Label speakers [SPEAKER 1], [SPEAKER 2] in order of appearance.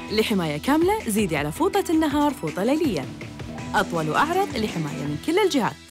[SPEAKER 1] لحماية كاملة زيدي على فوطة النهار فوطة ليلية. أطول وأعرض لحماية من كل الجهات.